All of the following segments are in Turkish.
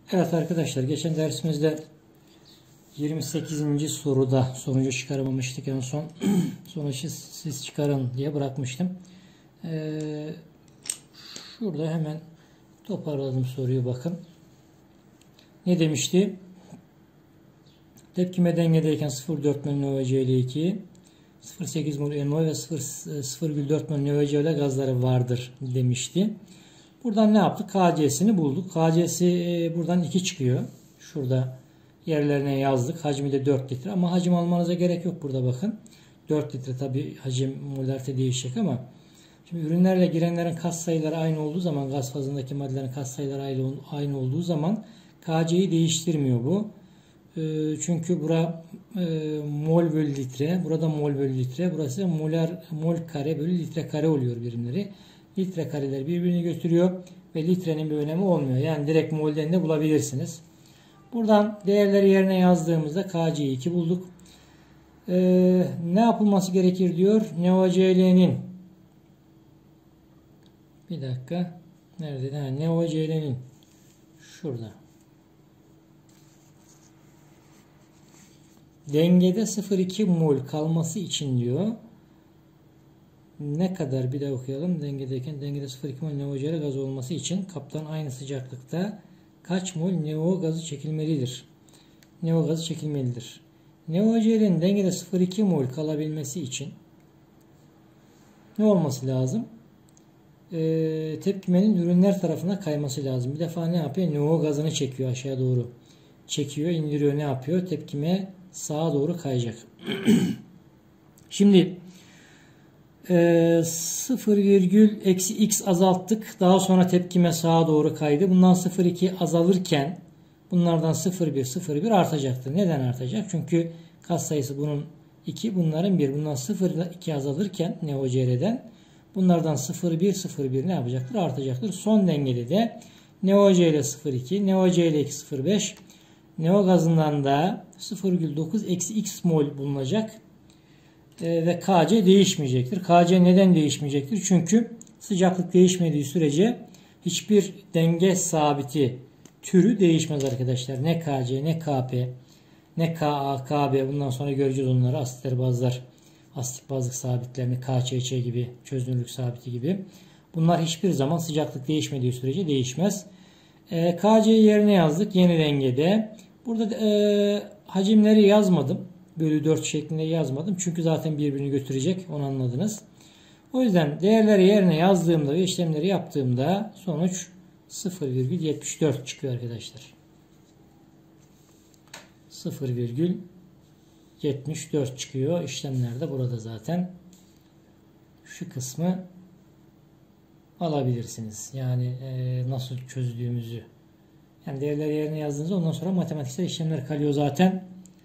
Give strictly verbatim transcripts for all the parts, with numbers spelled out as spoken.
Evet arkadaşlar, geçen dersimizde yirmi sekizinci soruda sonucu çıkaramamıştık en son. Sonucu siz çıkarın diye bırakmıştım. Ee, şurada hemen toparladım soruyu, bakın. Ne demişti? Tepkime dengedeyken sıfır virgül dört mol N O C ile iki, sıfır virgül sekiz mol N O ve sıfır virgül dört mol N O C ile gazları vardır demişti. Buradan ne yaptık? K C'sini bulduk. K C'si buradan iki çıkıyor. Şurada yerlerine yazdık. Hacmi de dört litre. Ama hacim almanıza gerek yok burada, bakın. dört litre tabi hacim molarite değişecek ama şimdi ürünlerle girenlerin kat sayıları aynı olduğu zaman, gaz fazındaki maddelerin kat sayıları aynı olduğu zaman K C'yi değiştirmiyor bu. Çünkü bura mol bölü litre, burada mol bölü litre, burası molar mol kare bölü litre kare oluyor birimleri. Litre kareler birbirini götürüyor ve litrenin bir önemi olmuyor. Yani direkt molden de bulabilirsiniz. Buradan değerleri yerine yazdığımızda K C'yi iki bulduk. Ee, ne yapılması gerekir diyor? N O C L'nin bir dakika nerede? Ha, N O C L'nin şurada. Dengede sıfır virgül iki mol kalması için diyor. Ne kadar, bir daha okuyalım. Dengedeyken dengede sıfır virgül iki mol N O C L gazı olması için kaptan aynı sıcaklıkta kaç mol N O gazı çekilmelidir? N O gazı çekilmelidir. N O C L'nin dengede sıfır virgül iki mol kalabilmesi için ne olması lazım? Ee, tepkimenin ürünler tarafına kayması lazım. Bir defa ne yapıyor? N O gazını çekiyor aşağı doğru. Çekiyor, indiriyor, ne yapıyor? Tepkime sağa doğru kayacak. Şimdi e, sıfır virgül x azalttık. Daha sonra tepkime sağa doğru kaydı. Bundan sıfır virgül iki azalırken bunlardan sıfır virgül bir sıfır virgül bir artacaktır. Neden artacak? Çünkü katsayısı bunun iki, bunların bir. Bundan sıfır virgül iki azalırken N O C L'den bunlardan sıfır virgül bir sıfır virgül bir ne yapacaktır? Artacaktır. Son dengede de N O C L sıfır virgül iki, N O C L iki sıfır virgül beş, N O gazından da sıfır virgül dokuz eksi x mol bulunacak. E, ve K C değişmeyecektir. K C neden değişmeyecektir? Çünkü sıcaklık değişmediği sürece hiçbir denge sabiti türü değişmez arkadaşlar. Ne K C, ne K P, ne K A, K B, bundan sonra göreceğiz onları. Asitler, bazlar, asitik bazlık sabitlerini, K C Ç gibi, çözünürlük sabiti gibi. Bunlar hiçbir zaman sıcaklık değişmediği sürece değişmez. E, K C'yi yerine yazdık yeni dengede. Burada e, hacimleri yazmadım. Bölü dört şeklinde yazmadım. Çünkü zaten birbirini götürecek. Onu anladınız. O yüzden değerleri yerine yazdığımda ve işlemleri yaptığımda sonuç sıfır virgül yetmiş dört çıkıyor arkadaşlar. sıfır virgül yetmiş dört çıkıyor. İşlemler de burada zaten. Şu kısmı alabilirsiniz. Yani e, nasıl çözdüğümüzü. Yani değerleri yerine yazdığınızda ondan sonra matematiksel işlemler kalıyor zaten.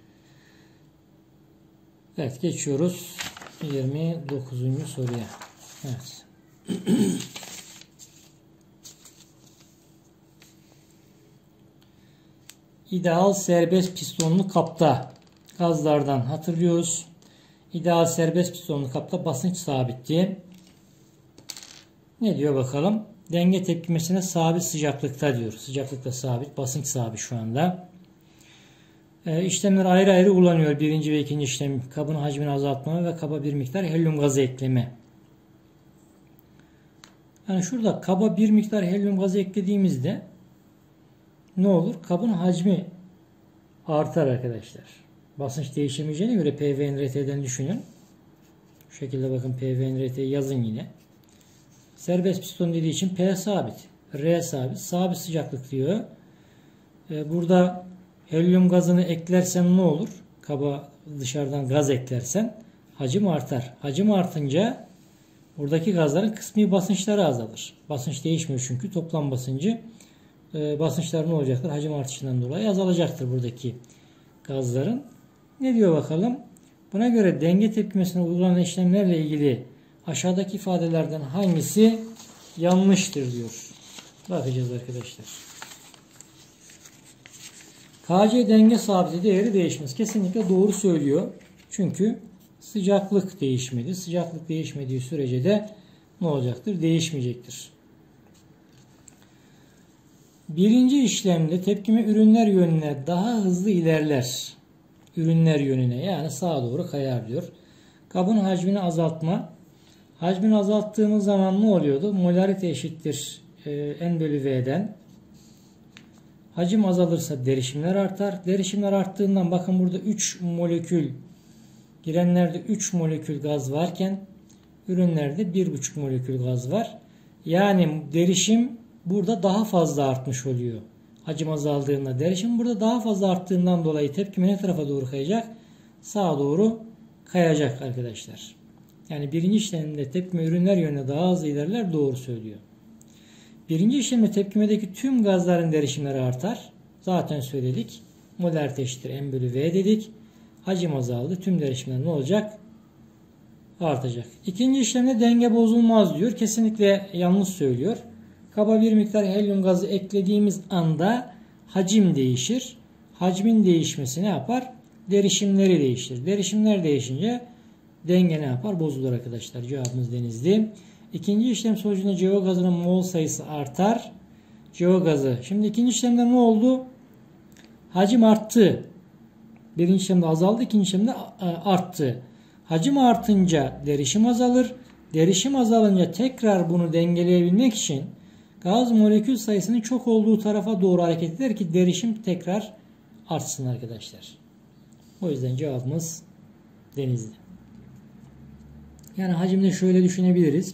Evet, geçiyoruz yirmi dokuzuncu soruya. Evet. İdeal serbest pistonlu kapta gazlardan hatırlıyoruz. İdeal serbest pistonlu kapta basınç sabitti. Ne diyor bakalım? Denge tepkimesine sabit sıcaklıkta diyor. Sıcaklıkta sabit, basınç sabit şu anda. E, işlemler ayrı ayrı kullanıyor. Birinci ve ikinci işlem kabın hacmini azaltma ve kaba bir miktar helyum gazı ekleme. Yani şurada kaba bir miktar helyum gazı eklediğimizde ne olur? Kabın hacmi artar arkadaşlar. Basınç değişemeyeceğine göre P V N R T'den düşünün. Şu şekilde bakın, P V N R T'yi yazın yine. Serbest piston dediği için P sabit, R sabit, sabit sıcaklık diyor. E, burada helyum gazını eklersen ne olur? Kaba dışarıdan gaz eklersen hacim artar. Hacim artınca buradaki gazların kısmi basınçları azalır. Basınç değişmiyor çünkü toplam basıncı e, basınçlar ne olacaktır? Hacim artışından dolayı azalacaktır buradaki gazların. Ne diyor bakalım? Buna göre denge tepkimesine uygulanan işlemlerle ilgili aşağıdaki ifadelerden hangisi yanlıştır diyor. Bakacağız arkadaşlar. K C denge sabiti değeri değişmez. Kesinlikle doğru söylüyor. Çünkü sıcaklık değişmedi. Sıcaklık değişmediği sürece de ne olacaktır? Değişmeyecektir. Birinci işlemde tepkime ürünler yönüne daha hızlı ilerler. Ürünler yönüne yani sağa doğru kayar diyor. Kabın hacmini azaltma. Hacmini azalttığımız zaman ne oluyordu? Molarite eşittir e, N bölü V'den. Hacim azalırsa derişimler artar. Derişimler arttığından bakın burada üç molekül, girenlerde üç molekül gaz varken ürünlerde bir buçuk molekül gaz var. Yani derişim burada daha fazla artmış oluyor. Hacim azaldığında derişim burada daha fazla arttığından dolayı tepkime ne tarafa doğru kayacak? Sağa doğru kayacak arkadaşlar. Yani birinci işlemde tepkime ürünler yönüne daha hızlı ilerler, doğru söylüyor. Birinci işlemde tepkimedeki tüm gazların derişimleri artar. Zaten söyledik. Molarite eşittir M bölü V dedik. Hacim azaldı. Tüm derişimler ne olacak? Artacak. İkinci işlemde denge bozulmaz diyor. Kesinlikle yanlış söylüyor. Kaba bir miktar helyum gazı eklediğimiz anda hacim değişir. Hacmin değişmesi ne yapar? Derişimleri değiştir. Derişimler değişince denge ne yapar? Bozulur arkadaşlar. Cevabımız denizli. İkinci işlem sonucunda C O gazının mol sayısı artar. C O gazı. Şimdi ikinci işlemde ne oldu? Hacim arttı. Birinci işlemde azaldı. İkinci işlemde arttı. Hacim artınca derişim azalır. Derişim azalınca tekrar bunu dengeleyebilmek için gaz molekül sayısının çok olduğu tarafa doğru hareket eder ki derişim tekrar artsın arkadaşlar. O yüzden cevabımız denizli. Yani hacimde şöyle düşünebiliriz.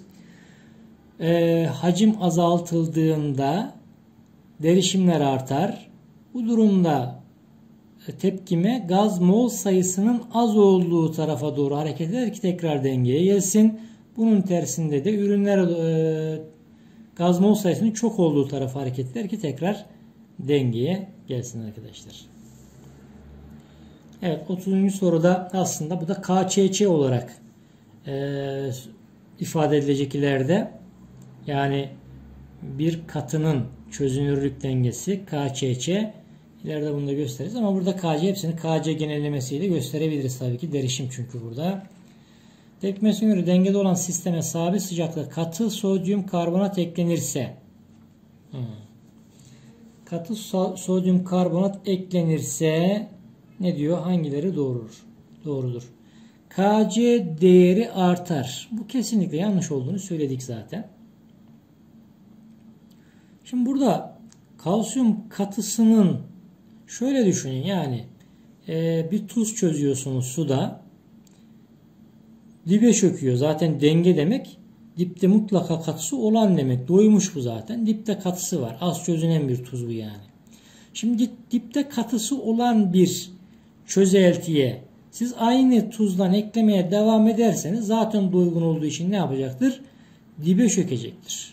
Ee, hacim azaltıldığında derişimler artar. Bu durumda tepkime gaz mol sayısının az olduğu tarafa doğru hareket eder ki tekrar dengeye gelsin. Bunun tersinde de ürünler e, gaz mol sayısının çok olduğu tarafa hareket eder ki tekrar dengeye gelsin arkadaşlar. Evet, otuzuncu soruda aslında bu da K Ç Ç olarak e, ifade edilecek ileride. Yani bir katının çözünürlük dengesi K Ç Ç. İleride bunu da gösteririz ama burada K C hepsini K C genellemesiyle gösterebiliriz tabii ki. Derişim çünkü burada. Tepkimesine göre dengede olan sisteme sabit sıcaklıkta katı sodyum karbonat eklenirse hmm. katı so sodyum karbonat eklenirse ne diyor? Hangileri doğrudur? Doğrudur. K C değeri artar. Bu kesinlikle yanlış olduğunu söyledik zaten. Şimdi burada kalsiyum katısının şöyle düşünün, yani e, bir tuz çözüyorsunuz suda, dibe çöküyor. Zaten denge demek dipte mutlaka katısı olan demek. Doymuş bu zaten. Dipte katısı var. Az çözünen bir tuz bu yani. Şimdi dipte katısı olan bir çözeltiye siz aynı tuzdan eklemeye devam ederseniz zaten doygun olduğu için ne yapacaktır? Dibe çökecektir.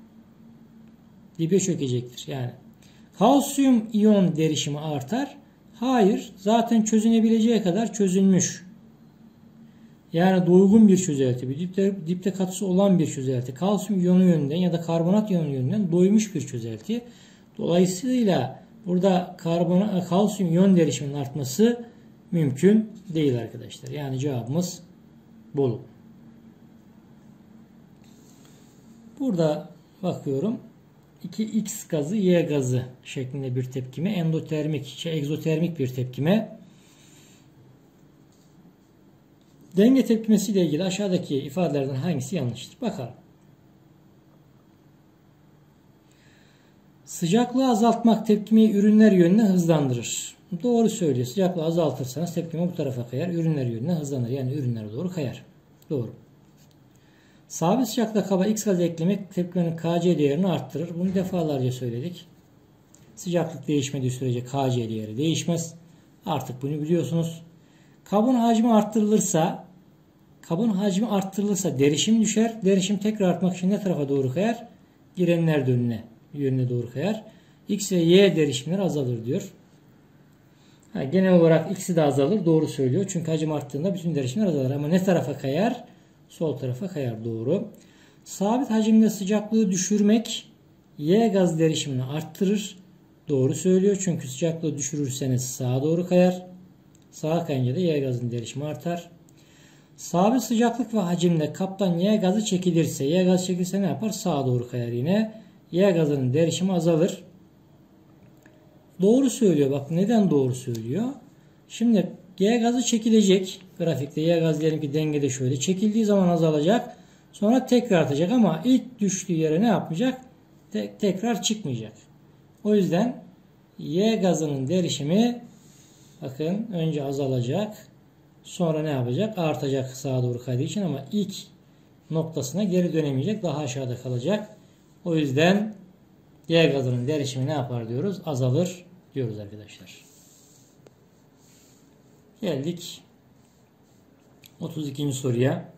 Dibe çökecektir. Yani kalsiyum iyon derişimi artar. Hayır. Zaten çözünebileceği kadar çözülmüş. Yani doygun bir çözelti. Bir dipte, dipte katısı olan bir çözelti. Kalsiyum iyonu yönünden ya da karbonat iyonu yönünden doymuş bir çözelti. Dolayısıyla burada karbon, kalsiyum iyon derişiminin artması mümkün değil arkadaşlar. Yani cevabımız Bolu. Burada bakıyorum. iki X gazı Y gazı şeklinde bir tepkime, endotermik, şey, egzotermik bir tepkime. Denge tepkimesi ile ilgili aşağıdaki ifadelerden hangisi yanlıştır? Bakalım. Sıcaklığı azaltmak tepkimeyi ürünler yönüne hızlandırır. Doğru söylüyor. Sıcaklığı azaltırsanız tepkime bu tarafa kayar, ürünler yönüne hızlanır. Yani ürünlere doğru kayar. Doğru. Sabit sıcaklıkta kaba X gazı eklemek tepkimenin K C değerini arttırır. Bunu defalarca söyledik. Sıcaklık değişmediği sürece K C değeri değişmez. Artık bunu biliyorsunuz. Kabın hacmi arttırılırsa kabın hacmi arttırılırsa derişim düşer. Derişim tekrar artmak için ne tarafa doğru kayar? Girenler yönüne, yönüne doğru kayar. X ve Y derişimleri azalır diyor. Ha, genel olarak X'i de azalır. Doğru söylüyor. Çünkü hacim arttığında bütün derişimler azalır. Ama ne tarafa kayar? Sol tarafa kayar. Doğru. Sabit hacimde sıcaklığı düşürmek Y gaz derişimini arttırır. Doğru söylüyor. Çünkü sıcaklığı düşürürseniz sağa doğru kayar. Sağa kayınca da Y gazının derişimi artar. Sabit sıcaklık ve hacimde kaptan Y gazı çekilirse, Y gazı çekilirse ne yapar? Sağa doğru kayar yine. Y gazının derişimi azalır. doğru söylüyor. Bak neden doğru söylüyor? Şimdi G gazı çekilecek. Grafikte Y gaz diyelim ki dengede şöyle. Çekildiği zaman azalacak. Sonra tekrar artacak ama ilk düştüğü yere ne yapmayacak? Te tekrar çıkmayacak. O yüzden Y gazının derişimi bakın önce azalacak. Sonra ne yapacak? Artacak sağa doğru kaydığı için ama ilk noktasına geri dönemeyecek. Daha aşağıda kalacak. O yüzden Y gazının derişimi ne yapar diyoruz? Azalır diyoruz arkadaşlar. Geldik otuz ikinci soruya.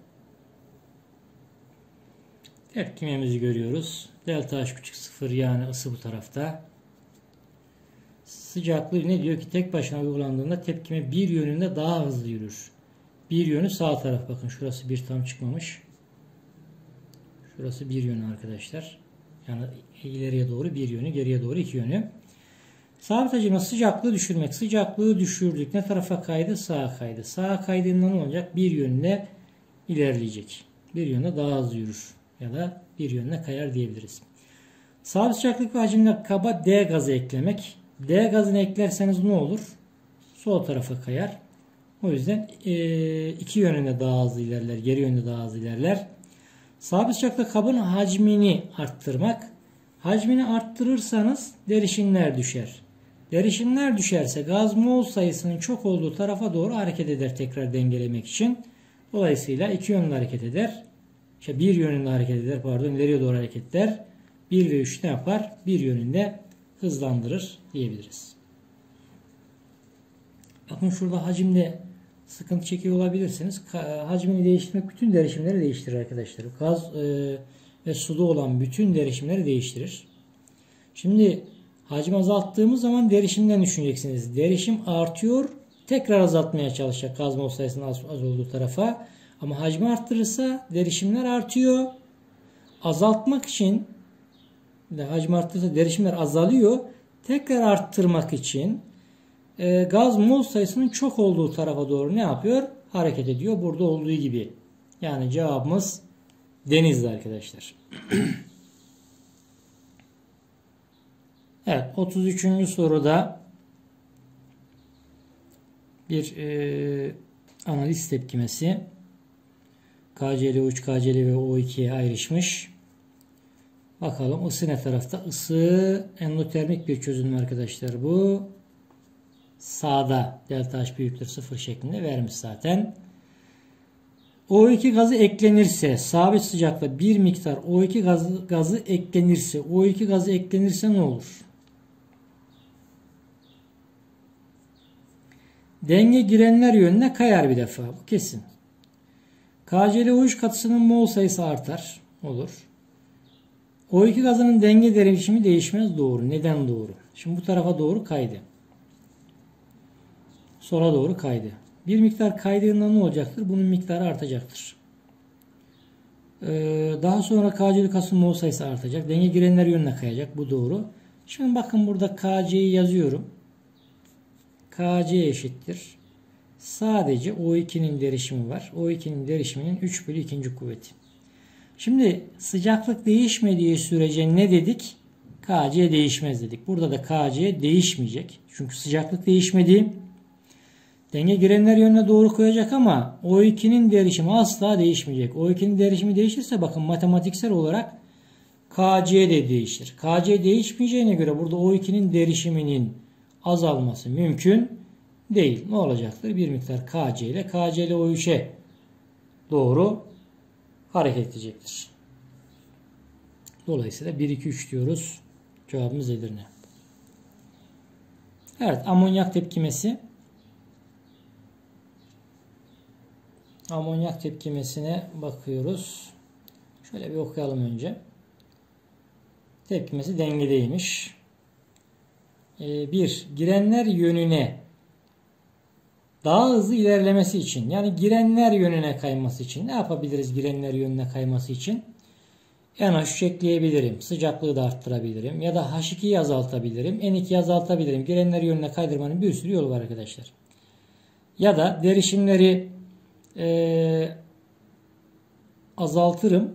Tepkimemizi görüyoruz. Delta H küçük sıfır yani ısı bu tarafta. Sıcaklığı ne diyor ki tek başına uygulandığında tepkime bir yönünde daha hızlı yürür. Bir yönü sağ taraf, bakın şurası bir tam çıkmamış. Şurası bir yönü arkadaşlar. Yani ileriye doğru bir yönü, geriye doğru iki yönü. Sabit hacimle sıcaklığı düşürmek. Sıcaklığı düşürdük. Ne tarafa kaydı? Sağa kaydı. Sağa kaydığında ne olacak? Bir yönde ilerleyecek. Bir yönde daha hızlı yürür. Ya da bir yönde kayar diyebiliriz. Sabit sıcaklık ve hacimle kaba D gazı eklemek. D gazını eklerseniz ne olur? Sol tarafa kayar. O yüzden e, iki yönünde daha hızlı ilerler. Geri yönde daha hızlı ilerler. Sabit sıcaklık kabın hacmini arttırmak. Hacmini arttırırsanız derişimler düşer. Derişimler düşerse gaz mol sayısının çok olduğu tarafa doğru hareket eder tekrar dengelemek için. Dolayısıyla iki yönlü hareket eder. İşte bir yönünde hareket eder. Pardon, ileriye doğru hareket eder. bir ve üç ne yapar? Bir yönünde hızlandırır diyebiliriz. Bakın şurada hacimde sıkıntı çekiyor olabilirsiniz. Hacmini değiştirmek bütün derişimleri değiştirir arkadaşlar. Gaz e, ve suda olan bütün derişimleri değiştirir. Şimdi hacmi azalttığımız zaman derişimden düşüneceksiniz. Derişim artıyor. Tekrar azaltmaya çalışacak gaz mol sayısının az, az olduğu tarafa. Ama hacmi arttırırsa derişimler artıyor. Azaltmak için de hacmi arttırırsa derişimler azalıyor. Tekrar arttırmak için e, gaz mol sayısının çok olduğu tarafa doğru ne yapıyor? Hareket ediyor. Burada olduğu gibi. Yani cevabımız Denizli arkadaşlar. Evet, otuz üçüncü soruda bir e, analiz tepkimesi. K C L O üç, K C L ve O iki'ye ayrışmış. Bakalım ısı ne tarafta? Isı endotermik bir çözünüm arkadaşlar bu. Sağda delta H büyüktür sıfır şeklinde vermiş zaten. O iki gazı eklenirse, sabit sıcaklıkta bir miktar O iki gazı, gazı eklenirse, O iki gazı eklenirse ne olur? Denge girenler yönüne kayar bir defa. Bu kesin. K C L O üç katısının mol sayısı artar. Olur. O iki gazının denge derişimi değişmez. Doğru. Neden doğru? Şimdi bu tarafa doğru kaydı. Sola doğru kaydı. Bir miktar kaydığında ne olacaktır? Bunun miktarı artacaktır. Ee, daha sonra K C L kasının mol sayısı artacak. Denge girenler yönüne kayacak. Bu doğru. Şimdi bakın burada K C'yi yazıyorum. K C eşittir. Sadece O iki'nin derişimi var. O iki'nin derişiminin üç bölü ikinci kuvveti. Şimdi sıcaklık değişmediği sürece ne dedik? K C değişmez dedik. Burada da K C değişmeyecek. Çünkü sıcaklık değişmedi. Denge girenler yönüne doğru koyacak ama O iki'nin derişimi asla değişmeyecek. O iki'nin derişimi değişirse bakın matematiksel olarak K C de değişir. K C değişmeyeceğine göre burada O iki'nin derişiminin azalması mümkün değil. Ne olacaktır? Bir miktar K C ile K C ile O üç'e doğru hareket edecektir. Dolayısıyla bir, iki, üç diyoruz. Cevabımız Edirne. Evet, amonyak tepkimesi. Amonyak tepkimesine bakıyoruz. Şöyle bir okuyalım önce. Tepkimesi dengedeymiş. Ee, bir, girenler yönüne daha hızlı ilerlemesi için, yani girenler yönüne kayması için ne yapabiliriz girenler yönüne kayması için? N H üç ekleyebilirim. Sıcaklığı da arttırabilirim. Ya da H iki'yi azaltabilirim. N iki'yi azaltabilirim. Girenler yönüne kaydırmanın bir sürü yolu var arkadaşlar. Ya da derişimleri e, azaltırım.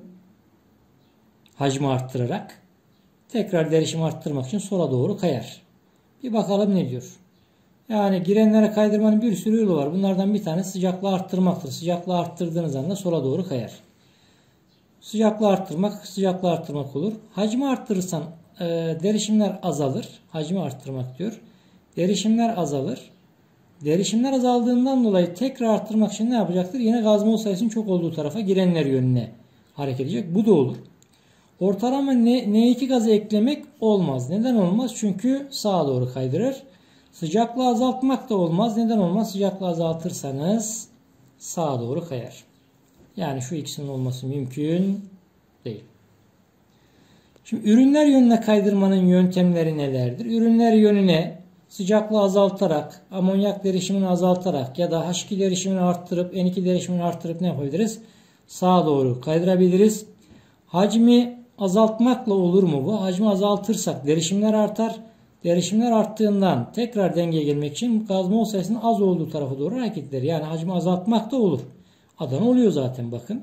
Hacmi arttırarak. Tekrar derişimi arttırmak için sola doğru kayar. Bir bakalım ne diyor. Yani girenlere kaydırmanın bir sürü yolu var. Bunlardan bir tanesi sıcaklığı arttırmaktır. Sıcaklığı arttırdığınız anda sola doğru kayar. Sıcaklığı arttırmak, sıcaklığı arttırmak olur. Hacmi arttırırsan e, derişimler azalır. Hacmi arttırmak diyor. Derişimler azalır. Derişimler azaldığından dolayı tekrar arttırmak için ne yapacaktır? Yine gaz mol sayısının çok olduğu tarafa girenler yönüne hareket edecek. Bu da olur. Ortalama N iki gazı eklemek olmaz. Neden olmaz? Çünkü sağa doğru kaydırır. Sıcaklığı azaltmak da olmaz. Neden olmaz? Sıcaklığı azaltırsanız sağa doğru kayar. Yani şu ikisinin olması mümkün değil. Şimdi ürünler yönüne kaydırmanın yöntemleri nelerdir? Ürünler yönüne sıcaklığı azaltarak, amonyak derişimini azaltarak ya da H iki derişimini arttırıp N iki derişimini arttırıp ne yapabiliriz? Sağa doğru kaydırabiliriz. Hacmi azaltmakla olur mu bu? Hacmi azaltırsak derişimler artar. Derişimler arttığından tekrar dengeye gelmek için gaz mol sayısının az olduğu tarafa doğru hareket eder. Yani hacmi azaltmak da olur. Adana oluyor zaten bakın.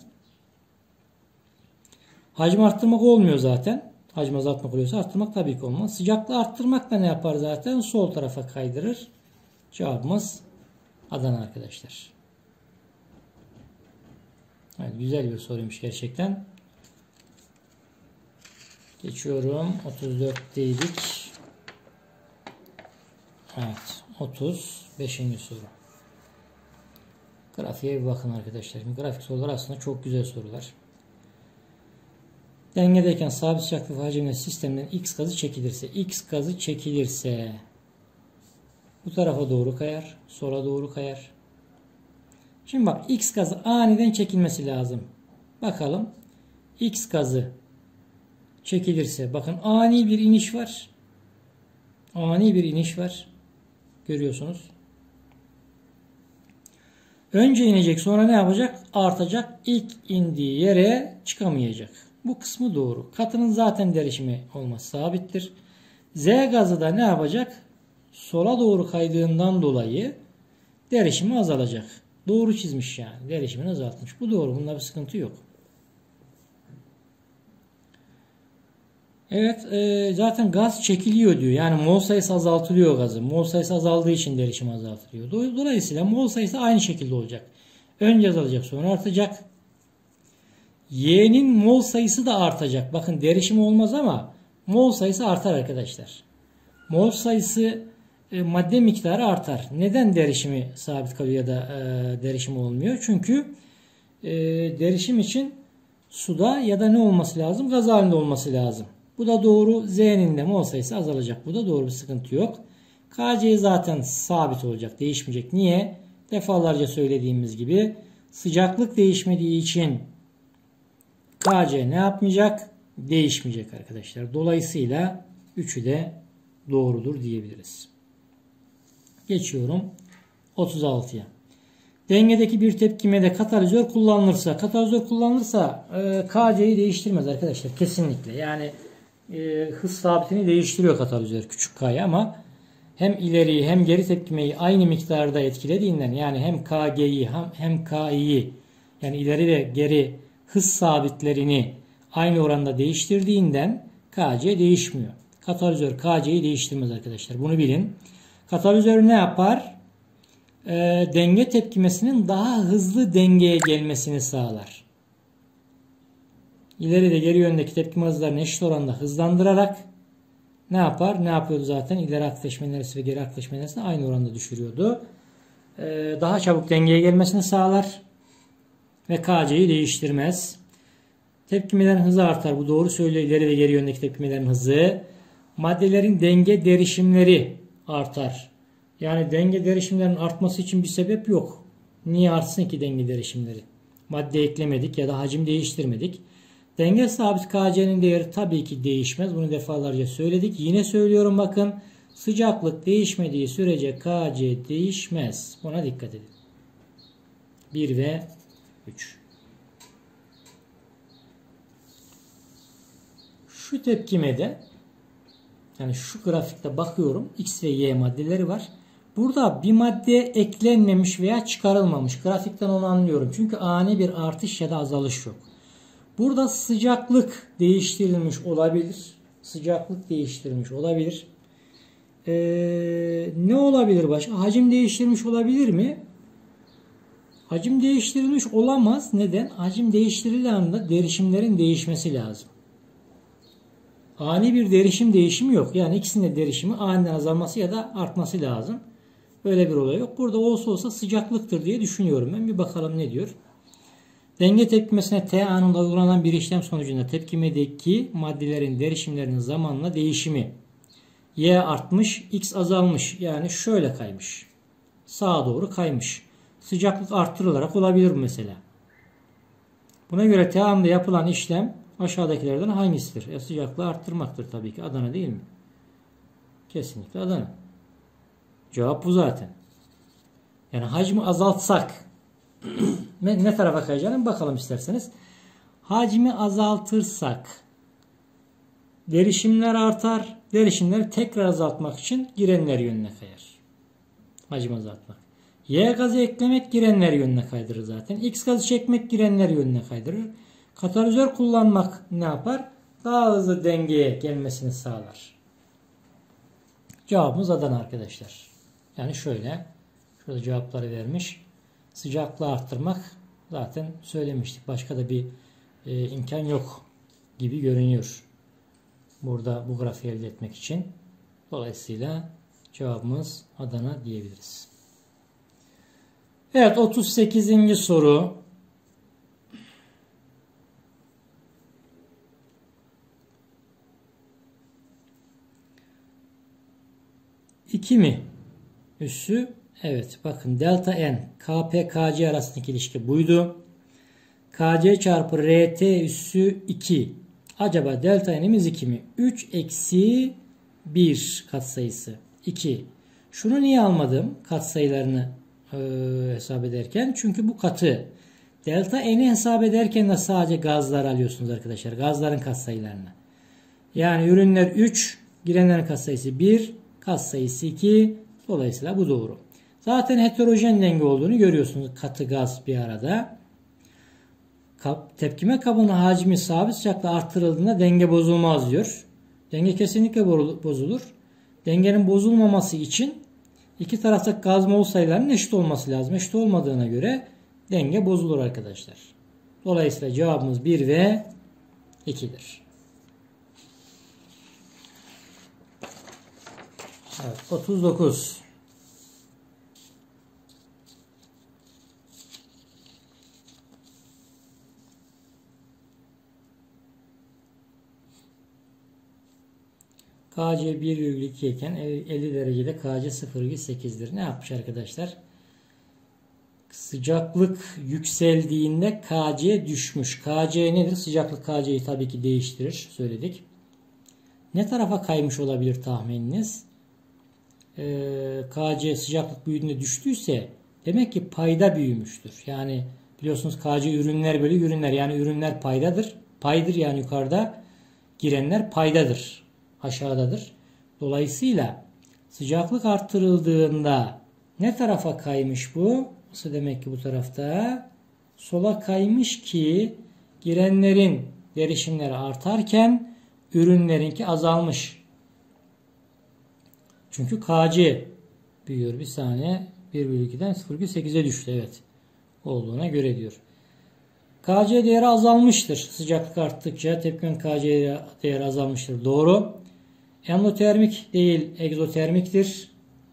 Hacmi arttırmak olmuyor zaten. Hacmi azaltmak oluyorsa arttırmak tabii ki olmaz. Sıcaklığı arttırmak da ne yapar zaten? Sol tarafa kaydırır. Cevabımız Adana arkadaşlar. Evet, güzel bir soruymuş gerçekten. Geçiyorum. otuz dörtteydik. Evet. otuz beşinci soru. Grafiğe bir bakın arkadaşlar. Şimdi grafik sorular aslında çok güzel sorular. Dengedeyken sabit sıcaklık ve hacimle sistemden X gazı çekilirse, X gazı çekilirse bu tarafa doğru kayar, sola doğru kayar. Şimdi bak, X gazı aniden çekilmesi lazım. Bakalım. X gazı çekilirse, bakın ani bir iniş var. Ani bir iniş var. Görüyorsunuz. Önce inecek, sonra ne yapacak? Artacak. İlk indiği yere çıkamayacak. Bu kısmı doğru. Katının zaten derişimi olması sabittir. Z gazı da ne yapacak? Sola doğru kaydığından dolayı derişimi azalacak. Doğru çizmiş yani. Derişimini azaltmış. Bu doğru. Bunda bir sıkıntı yok. Evet. E, zaten gaz çekiliyor diyor. Yani mol sayısı azaltılıyor gazın. Mol sayısı azaldığı için derişim azaltılıyor. Dolayısıyla mol sayısı aynı şekilde olacak. Önce azalacak, sonra artacak. Y'nin mol sayısı da artacak. Bakın derişim olmaz ama mol sayısı artar arkadaşlar. Mol sayısı e, madde miktarı artar. Neden derişimi sabit kalıyor ya da e, derişimi olmuyor? Çünkü e, derişim için suda ya da ne olması lazım? Gaz halinde olması lazım. Bu da doğru. Z'nin de mol sayısı azalacak. Bu da doğru, bir sıkıntı yok. K C zaten sabit olacak. Değişmeyecek. Niye? Defalarca söylediğimiz gibi sıcaklık değişmediği için K C ne yapmayacak? Değişmeyecek arkadaşlar. Dolayısıyla üçü de doğrudur diyebiliriz. Geçiyorum otuz altıya. Dengedeki bir tepkimede katalizör kullanılırsa, katalizör kullanılırsa e, K C'yi değiştirmez arkadaşlar. Kesinlikle. Yani e, hız sabitini değiştiriyor katalizör küçük K'yı ama hem ileriyi hem geri tepkimeyi aynı miktarda etkilediğinden, yani hem K G'yi hem, hem K I'yi, yani ileri ve geri hız sabitlerini aynı oranda değiştirdiğinden K C değişmiyor. Katalizör K C'yi değiştirmez arkadaşlar. Bunu bilin. Katalizör ne yapar? E, denge tepkimesinin daha hızlı dengeye gelmesini sağlar. İleri de geri yöndeki tepkime hızlarını eşit oranda hızlandırarak ne yapar? Ne yapıyordu zaten? İleri akışma enerjisi ve geri akışma enerjisini aynı oranda düşürüyordu. E, daha çabuk dengeye gelmesini sağlar. Ve K C'yi değiştirmez. Tepkimelerin hızı artar. Bu doğru söylüyor. İleri ve geri yöndeki tepkimelerin hızı. Maddelerin denge derişimleri artar. Yani denge derişimlerinin artması için bir sebep yok. Niye artsın ki denge derişimleri? Madde eklemedik ya da hacim değiştirmedik. Denge sabit K C'nin değeri tabii ki değişmez. Bunu defalarca söyledik. Yine söylüyorum bakın. Sıcaklık değişmediği sürece K C değişmez. Buna dikkat edin. bir ve üç. Şu tepkimede, yani şu grafikte bakıyorum, X ve Y maddeleri var. Burada bir madde eklenmemiş veya çıkarılmamış. Grafikten onu anlıyorum. Çünkü ani bir artış ya da azalış yok. Burada sıcaklık değiştirilmiş olabilir. Sıcaklık değiştirilmiş olabilir. Ee, ne olabilir başka? Hacim değiştirmiş olabilir mi? Hacim değiştirilmiş olamaz. Neden? Hacim değiştirildiği anda derişimlerin değişmesi lazım. Ani bir derişim değişimi yok. Yani ikisinin de derişimi aniden azalması ya da artması lazım. Böyle bir olay yok. Burada olsa olsa sıcaklıktır diye düşünüyorum ben. Bir bakalım ne diyor. Denge tepkimesine T anında uygulanan bir işlem sonucunda tepkimedeki maddelerin derişimlerinin zamanla değişimi. Y artmış, X azalmış. Yani şöyle kaymış. Sağa doğru kaymış. Sıcaklık arttırılarak olabilir bu mesela. Buna göre T anında yapılan işlem aşağıdakilerden hangisidir? E, sıcaklığı arttırmaktır tabii ki. Adana değil mi? Kesinlikle Adana. Cevap bu zaten. Yani hacmi azaltsak ne tarafa kayacağını bakalım isterseniz. Hacmi azaltırsak derişimler artar. Derişimleri tekrar azaltmak için girenler yönüne kayar. Hacmi azaltmak. Y gazı eklemek girenler yönüne kaydırır zaten. X gazı çekmek girenler yönüne kaydırır. Katalizör kullanmak ne yapar? Daha hızlı dengeye gelmesini sağlar. Cevabımız Adana arkadaşlar. Yani şöyle. Şurada cevapları vermiş. Sıcaklığı arttırmak zaten söylemiştik. Başka da bir e, imkan yok gibi görünüyor. Burada bu grafiği elde etmek için. Dolayısıyla cevabımız Adana diyebiliriz. Evet, otuz sekizinci soru. iki mi? Üssü. Evet, bakın delta N K P K C arasındaki ilişki buydu. K C çarpı R T üssü iki. Acaba delta N'imiz iki mi? üç eksi bir katsayısı. iki. Şunu niye almadım katsayılarını e, hesap ederken? Çünkü bu katı. Delta N'i hesap ederken de sadece gazlar alıyorsunuz arkadaşlar. Gazların katsayılarını. Yani ürünler üç, girenlerin katsayısı bir, katsayısı iki. Dolayısıyla bu doğru. Zaten heterojen denge olduğunu görüyorsunuz. Katı gaz bir arada. Kap, tepkime kabının hacmi sabit sıcaklıkla arttırıldığında denge bozulmaz diyor. Denge kesinlikle bozulur. Dengenin bozulmaması için iki taraftaki gaz mol sayılarının eşit olması lazım. Eşit olmadığına göre denge bozulur arkadaşlar. Dolayısıyla cevabımız bir ve ikidir. Evet, otuz dokuz. K C bir virgül iki iken elli derecede K C sıfır virgül sekiz'dir. Ne yapmış arkadaşlar? Sıcaklık yükseldiğinde K C düşmüş. K C nedir? Sıcaklık K C'yi tabii ki değiştirir. Söyledik. Ne tarafa kaymış olabilir tahmininiz? Ee, K C sıcaklık büyüdüğünde düştüyse demek ki payda büyümüştür. Yani biliyorsunuz K C ürünler bölü ürünler. Yani ürünler paydadır. Paydır yani yukarıda. Girenler paydadır. Aşağıdadır. Dolayısıyla sıcaklık arttırıldığında ne tarafa kaymış bu? Nasıl demek ki bu tarafta? Sola kaymış ki girenlerin derişimleri artarken ürünlerinki azalmış. Çünkü K C büyüyor. Bir saniye bir virgül iki'den sıfır virgül sekiz'e düştü. Evet. Olduğuna göre diyor. K C değeri azalmıştır. Sıcaklık arttıkça tepkimenin K C değeri azalmıştır. Doğru. Endotermik değil, egzotermiktir.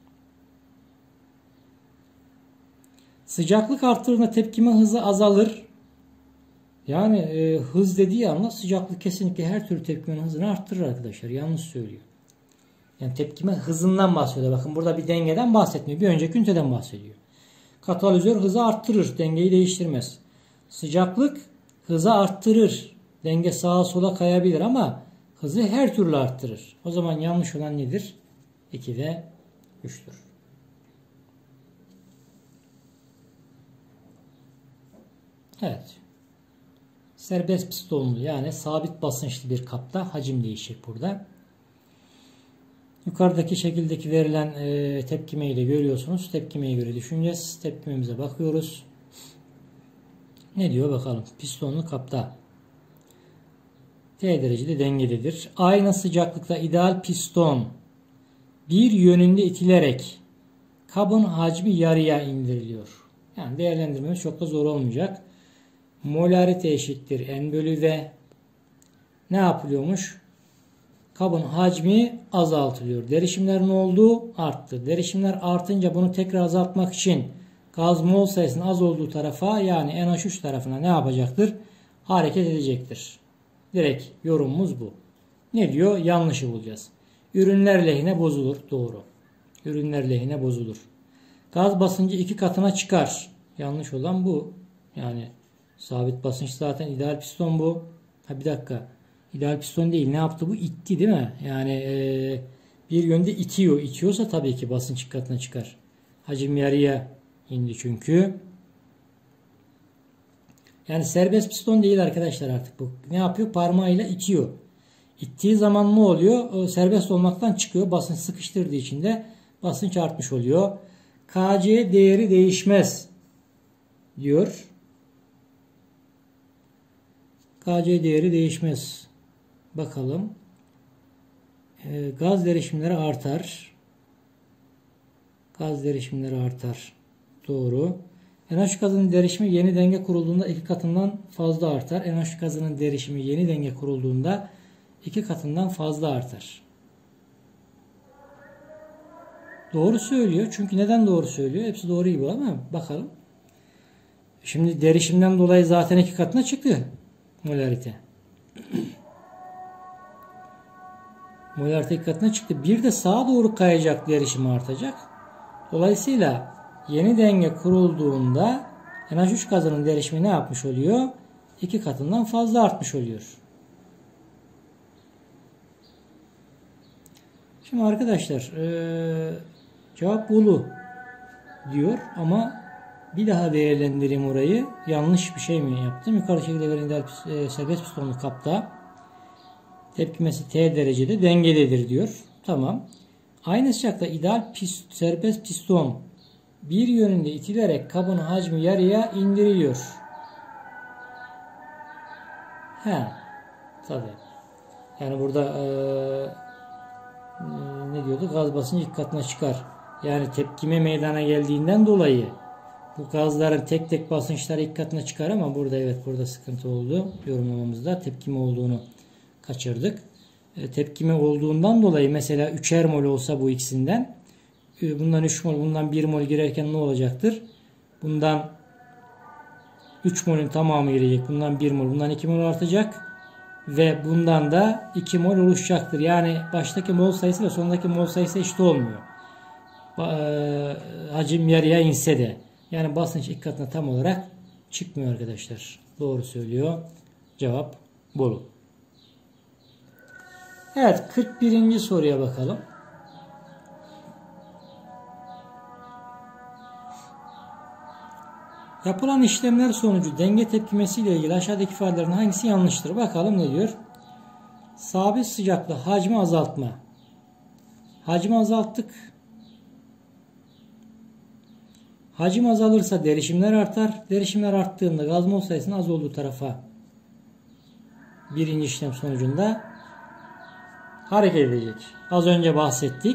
Sıcaklık arttığında tepkime hızı azalır. Yani e, hız dediği anda sıcaklık kesinlikle her türlü tepkimenin hızını arttırır arkadaşlar. Yanlış söylüyor. Yani tepkime hızından bahsediyor. Bakın burada bir dengeden bahsetmiyor. Bir önceki üniteden bahsediyor. Katalizör hızı arttırır. Dengeyi değiştirmez. Sıcaklık hızı arttırır. Denge sağa sola kayabilir ama hızı her türlü arttırır. O zaman yanlış olan nedir? iki ve üç'tür. Evet. Serbest pistonlu yani sabit basınçlı bir kapta hacim değişecek burada. Yukarıdaki şekildeki verilen e, tepkimeyi de görüyorsunuz. Tepkimeye göre düşüneceğiz. Tepkimemize bakıyoruz. Ne diyor bakalım. Pistonlu kapta T derecede dengededir. Aynı sıcaklıkta ideal piston bir yönünde itilerek kabın hacmi yarıya indiriliyor. Yani değerlendirmemiz çok da zor olmayacak. Molarite eşittir N bölü V. Ne yapılıyormuş? Kabın hacmi azaltılıyor. Derişimler ne oldu? Arttı. Derişimler artınca bunu tekrar azaltmak için gaz mol sayısının az olduğu tarafa, yani N H üç tarafına ne yapacaktır? Hareket edecektir. Direkt yorumumuz bu. Ne diyor? Yanlışı bulacağız. Ürünler lehine bozulur. Doğru. Ürünler lehine bozulur. Gaz basıncı iki katına çıkar. Yanlış olan bu. Yani sabit basınç zaten ideal piston bu. Ha bir dakika. İdeal piston değil. Ne yaptı bu? İtti değil mi? Yani e, bir yönde itiyor. İtiyorsa tabii ki basınç iki katına çıkar. Hacim yarıya indi çünkü. Yani serbest piston değil arkadaşlar artık bu. Ne yapıyor? Parmağıyla itiyor. İttiği zaman ne oluyor? O serbest olmaktan çıkıyor. Basınç sıkıştırdığı için de basınç artmış oluyor. K C değeri değişmez diyor. K C değeri değişmez. Bakalım. E, gaz derişimleri artar. Gaz derişimleri artar. Doğru. N H üç gazının derişimi yeni denge kurulduğunda iki katından fazla artar. N H üç gazının derişimi yeni denge kurulduğunda iki katından fazla artar. Doğru söylüyor. Çünkü neden doğru söylüyor? Hepsi doğru gibi ama bakalım. Şimdi derişimden dolayı zaten iki katına çıktı molarite. Molarite iki katına çıktı. Bir de sağa doğru kayacak, derişimi artacak. Dolayısıyla yeni denge kurulduğunda N H üç gazının derişimi ne yapmış oluyor? İki katından fazla artmış oluyor. Şimdi arkadaşlar ee, cevap Bolu diyor ama bir daha değerlendireyim orayı. Yanlış bir şey mi yaptım? Yukarı şekilde verilen ideal e, serbest pistonlu kapta tepkimesi T derecede dengededir diyor. Tamam. Aynı sıcakta ideal pist, serbest piston bir yönünde itilerek kabın hacmi yarıya indiriliyor. He. Tabii. Yani burada eee ne diyordu? Gaz basıncı ilk katına çıkar. Yani tepkime meydana geldiğinden dolayı bu gazların tek tek basınçları ilk katına çıkar ama burada evet burada sıkıntı oldu. Yorumlamamızda tepkime olduğunu kaçırdık. E, tepkime olduğundan dolayı mesela üçer mol olsa bu ikisinden e, bundan üç mol, bundan bir mol girerken ne olacaktır? Bundan üç molün tamamı girecek. Bundan bir mol, bundan iki mol artacak. Ve bundan da iki mol oluşacaktır. Yani baştaki mol sayısı ve sondaki mol sayısı eşit olmuyor. Hacim yarıya inse de. Yani basınç iki katına tam olarak çıkmıyor arkadaşlar. Doğru söylüyor. Cevap Bolu. Evet, kırk birinci soruya bakalım. Yapılan işlemler sonucu denge tepkimesi ile ilgili aşağıdaki ifadelerin hangisi yanlıştır? Bakalım ne diyor? Sabit sıcaklık hacmi azaltma. Hacmi azalttık. Hacim azalırsa derişimler artar. Derişimler arttığında gaz mol sayısının az olduğu tarafa birinci işlem sonucunda hareket edecek. Az önce bahsettik.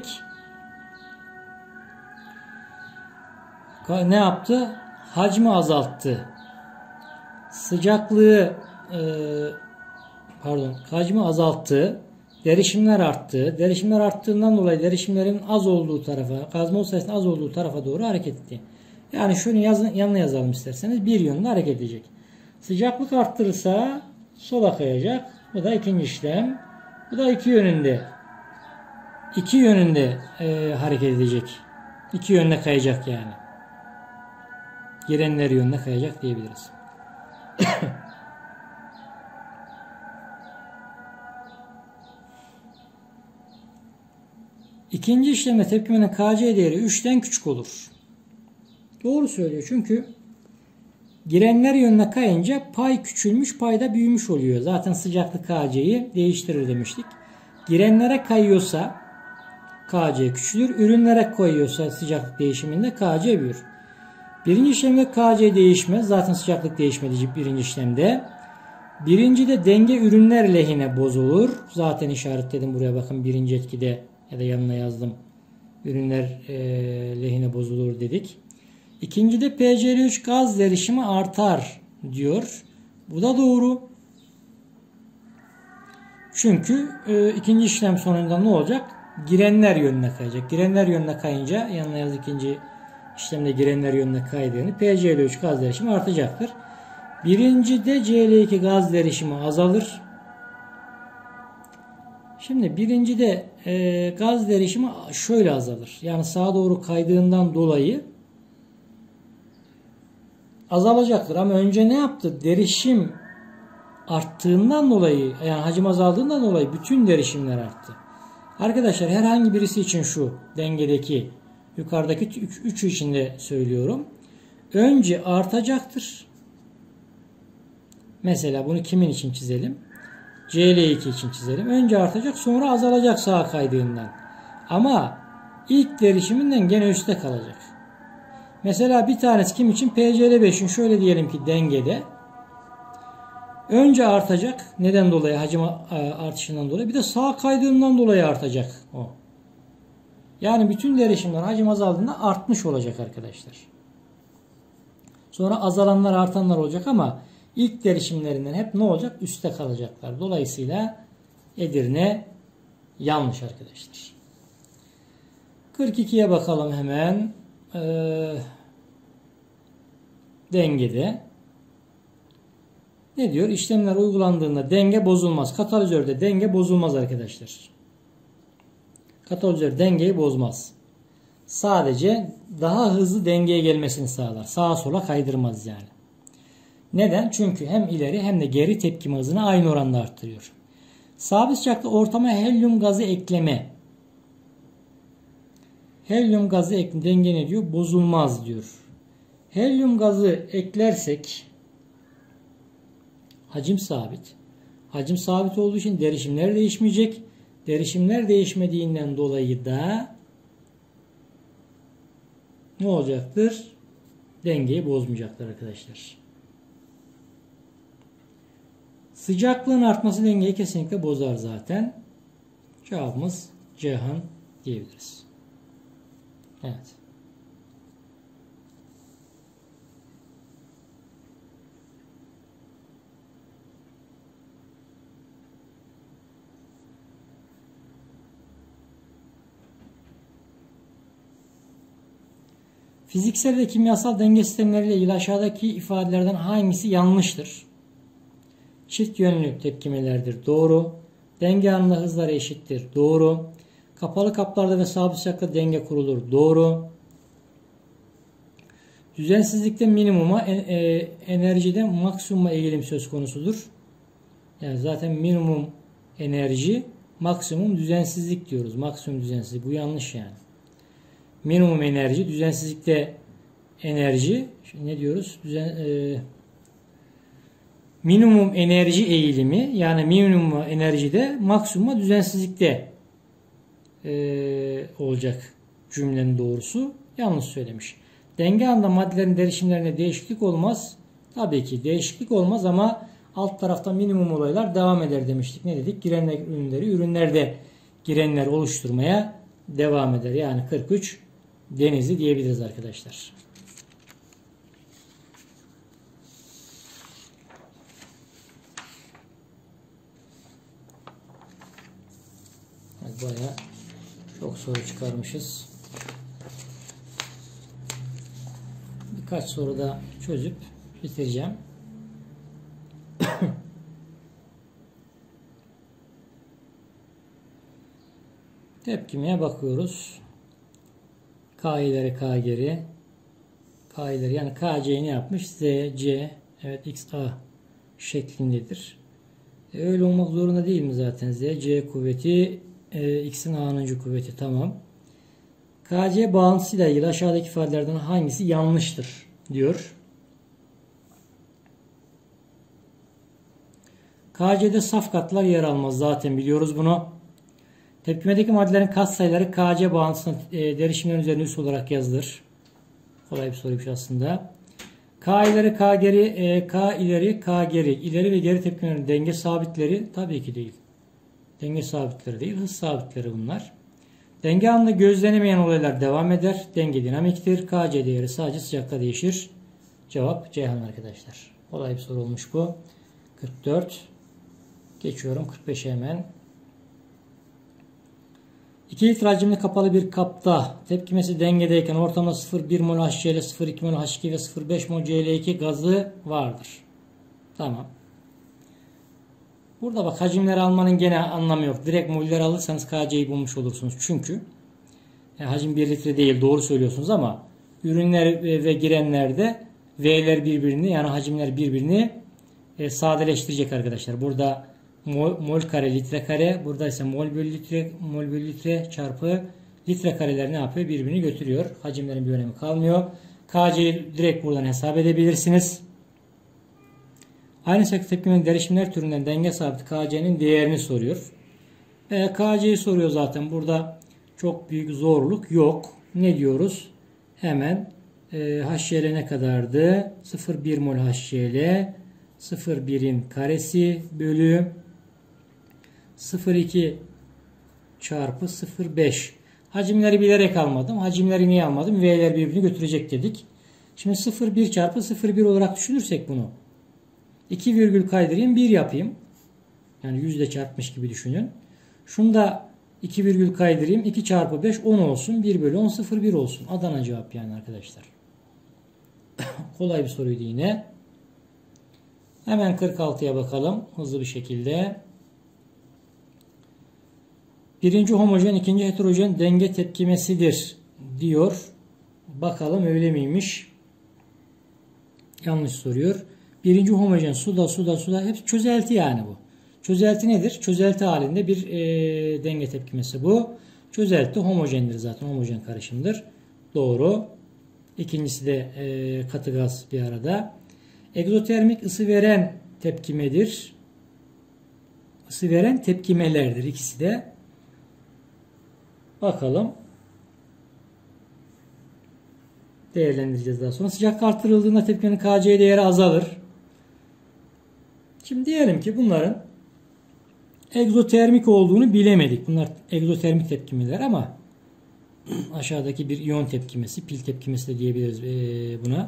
Ne yaptı? Hacmi azalttı. Sıcaklığı e, pardon, hacmi azalttı. Derişimler arttı. Derişimler arttığından dolayı derişimlerin az olduğu tarafa, gaz mol sayısının az olduğu tarafa doğru hareket etti. Yani şunu yazın, yanına yazalım isterseniz. Bir yönde hareket edecek. Sıcaklık arttırırsa sola kayacak. Bu da ikinci işlem. Bu da iki yönünde. İki yönünde e, hareket edecek. İki yönde kayacak yani. Girenler yönüne kayacak diyebiliriz. İkinci işlemde tepkimenin K C değeri üçten küçük olur. Doğru söylüyor çünkü girenler yönüne kayınca pay küçülmüş, pay da büyümüş oluyor. Zaten sıcaklık K C'yi değiştirir demiştik. Girenlere kayıyorsa K C küçülür. Ürünlere kayıyorsa sıcaklık değişiminde K C büyür. Birinci işlemde K C değişmez. Zaten sıcaklık değişmedi birinci işlemde. Birincide denge ürünler lehine bozulur. Zaten işaretledim buraya bakın birinci etkide ya da yanına yazdım. ürünler e, lehine bozulur dedik. İkincide P C L üç gaz derişimi artar diyor. Bu da doğru. Çünkü e, ikinci işlem sonunda ne olacak? Girenler yönüne kayacak. Girenler yönüne kayınca, yanına yaz ikinci işlemde girenler yönüne kaydığını P C L üç gaz derişimi artacaktır. Birincide C L iki gaz derişimi azalır. Şimdi birincide e, gaz derişimi şöyle azalır. Yani sağa doğru kaydığından dolayı azalacaktır. Ama önce ne yaptı? Derişim arttığından dolayı, yani hacim azaldığından dolayı bütün derişimler arttı. Arkadaşlar herhangi birisi için şu dengedeki yukarıdaki üçü için de söylüyorum. Önce artacaktır. Mesela bunu kimin için çizelim? C L iki için çizelim. Önce artacak, sonra azalacak sağa kaydığından. Ama ilk derişiminden gene üstte kalacak. Mesela bir tanesi kim için? P C L beşin şöyle diyelim ki dengede. Önce artacak. Neden dolayı? Hacim artışından dolayı. Bir de sağa kaydığından dolayı artacak o. Yani bütün derişimler hacim azaldığında artmış olacak arkadaşlar. Sonra azalanlar artanlar olacak ama ilk derişimlerinden hep ne olacak? Üste kalacaklar. Dolayısıyla Edirne yanlış arkadaşlar. kırk ikiye bakalım hemen. Ee, dengede. Ne diyor? İşlemler uygulandığında denge bozulmaz. Katalizörde denge bozulmaz arkadaşlar. Katalizör dengeyi bozmaz. Sadece daha hızlı dengeye gelmesini sağlar. Sağa sola kaydırmaz yani. Neden? Çünkü hem ileri hem de geri tepkime hızını aynı oranda arttırıyor. Sabit sıcaklıkta ortama helyum gazı ekleme. Helyum gazı ekleme denge ne diyor? Bozulmaz diyor. Helyum gazı eklersek hacim sabit. Hacim sabit olduğu için derişimler değişmeyecek. Derişimler değişmediğinden dolayı da ne olacaktır? Dengeyi bozmayacaktır arkadaşlar. Sıcaklığın artması dengeyi kesinlikle bozar zaten. Cevabımız Ceyhan diyebiliriz. Evet. Fiziksel ve kimyasal denge sistemleriyle ilgili aşağıdaki ifadelerden hangisi yanlıştır? Çift yönlü tepkimelerdir. Doğru. Denge anında hızlar eşittir. Doğru. Kapalı kaplarda ve sabit sıcaklıkta denge kurulur. Doğru. Düzensizlikte minimuma, enerjide maksimuma eğilim söz konusudur. Yani zaten minimum enerji, maksimum düzensizlik diyoruz. Maksimum düzensizlik. Bu yanlış yani. Minimum enerji, düzensizlikte enerji. Şimdi ne diyoruz? Düzen, e, minimum enerji eğilimi, yani minimum enerjide, maksimuma düzensizlikte e, olacak cümlenin doğrusu. Yanlış söylemiş. Denge anında maddelerin derişimlerine değişiklik olmaz. Tabii ki değişiklik olmaz ama alt tarafta minimum olaylar devam eder demiştik. Ne dedik? Girenler ürünleri ürünlerde girenler oluşturmaya devam eder. Yani kırk üç Denizli diyebiliriz arkadaşlar. Bayağı çok soru çıkarmışız. Birkaç soru da çözüp bitireceğim. Tepkimeye bakıyoruz. K ileri K geri. K ileri yani K C ne yapmış? Z, C, evet X, A şeklindedir. E, öyle olmak zorunda değil mi zaten? Z, C kuvveti, e, X'in A'nıncı kuvveti, tamam. K C bağıntısıyla ilgili aşağıdaki ifadelerden hangisi yanlıştır diyor. K C'de saf katlar yer almaz. Zaten biliyoruz bunu. Tepkimedeki maddelerin katsayıları K C bağıntısının e, derişimlerin üzerine üs olarak yazılır. Kolay bir soruymuş aslında. K ileri K geri, e, K ileri K geri. İleri ve geri tepkimelerin denge sabitleri tabii ki değil. Denge sabitleri değil, hız sabitleri bunlar. Denge anında gözlenemeyen olaylar devam eder. Denge dinamiktir. K C değeri sadece sıcakta değişir. Cevap Ceyhan arkadaşlar. Kolay bir soru olmuş bu. kırk dört. Geçiyorum kırk beşe hemen. iki litre hacimli kapalı bir kapta tepkimesi dengedeyken ortamda sıfır virgül bir mol H C L, sıfır virgül iki mol H iki ve sıfır virgül beş mol C L iki gazı vardır. Tamam. Burada bak hacimleri almanın gene anlamı yok. Direkt molleri alırsanız K C'yi bulmuş olursunuz. Çünkü yani hacim bir litre değil, doğru söylüyorsunuz ama ürünler ve girenlerde V'ler birbirini, yani hacimler birbirini e, sadeleştirecek arkadaşlar. Burada mol, mol kare litre kare, burada ise mol bölü litre mol bölü litre çarpı litre kareler ne yapıyor? Birbirini götürüyor. Hacimlerin bir önemi kalmıyor. K C'yi direkt buradan hesap edebilirsiniz. Aynı şekilde tepkimenin derişimler türünden denge sabiti K C'nin değerini soruyor. E, K C'yi soruyor zaten. Burada çok büyük zorluk yok. Ne diyoruz? Hemen e, H C L ne kadardı? sıfır virgül bir mol H C L sıfır virgül birin karesi bölü sıfır virgül iki çarpı sıfır virgül beş. Hacimleri bilerek almadım. Hacimleri niye almadım? V'ler birbirini götürecek dedik. Şimdi sıfır virgül bir çarpı sıfır virgül bir olarak düşünürsek bunu. iki virgül kaydırayım, bir yapayım. Yani yüzde çarpmış gibi düşünün. Şunu da iki virgül kaydırayım. iki çarpı beş on olsun. bir bölü on sıfır virgül bir olsun. Adana cevap yani arkadaşlar. Kolay bir soruydu yine. Hemen kırk altıya bakalım. Hızlı bir şekilde. Birinci homojen, ikinci heterojen denge tepkimesidir diyor. Bakalım öyle miymiş? Yanlış soruyor. Birinci homojen suda suda suda hep çözelti yani bu. Çözelti nedir? Çözelti halinde bir e, denge tepkimesi bu. Çözelti homojendir zaten. Homojen karışımdır. Doğru. İkincisi de e, katı gaz bir arada. Egzotermik ısı veren tepkimedir. Isı veren tepkimelerdir ikisi de. Bakalım. Değerlendireceğiz daha sonra. Sıcaklık artırıldığında tepkimenin K C değeri azalır. Şimdi diyelim ki bunların egzotermik olduğunu bilemedik. Bunlar egzotermik tepkimeler ama aşağıdaki bir iyon tepkimesi, pil tepkimesi de diyebiliriz buna.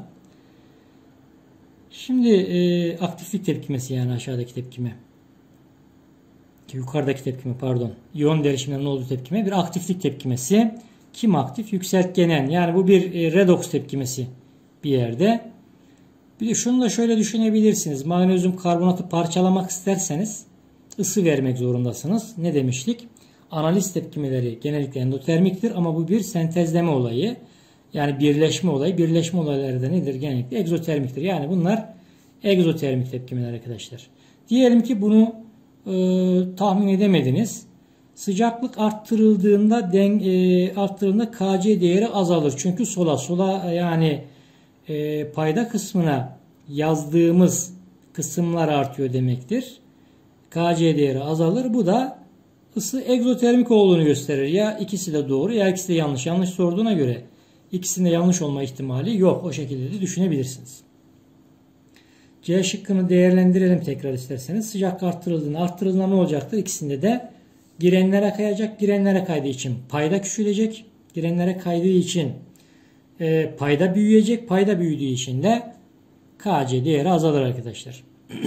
Şimdi e, aktiflik tepkimesi, yani aşağıdaki tepkime. Yukarıdaki tepkime pardon. İyon derişimlerinin olduğu tepkime bir aktiflik tepkimesi. Kim aktif? Yükseltgenen. Yani bu bir e, redoks tepkimesi bir yerde. Bir de şunu da şöyle düşünebilirsiniz. Magnezyum karbonatı parçalamak isterseniz ısı vermek zorundasınız. Ne demiştik? Analiz tepkimeleri genellikle endotermiktir ama bu bir sentezleme olayı. Yani birleşme olayı. Birleşme olayları da nedir? Genellikle egzotermiktir. Yani bunlar egzotermik tepkimeler arkadaşlar. Diyelim ki bunu e, tahmin edemediniz. Sıcaklık arttırıldığında den, e, arttırıldığında K C değeri azalır. Çünkü sola sola yani e, payda kısmına yazdığımız kısımlar artıyor demektir. K C değeri azalır. Bu da ısı egzotermik olduğunu gösterir. Ya ikisi de doğru ya ikisi de yanlış. Yanlış sorduğuna göre ikisinde yanlış olma ihtimali yok. O şekilde de düşünebilirsiniz. C şıkkını değerlendirelim tekrar isterseniz. Sıcaklık arttırıldığında arttırıldığında ne olacaktır? İkisinde de girenlere kayacak. Girenlere kaydığı için payda küçülecek. Girenlere kaydığı için e, payda büyüyecek. Payda büyüdüğü için de K C değeri azalır arkadaşlar.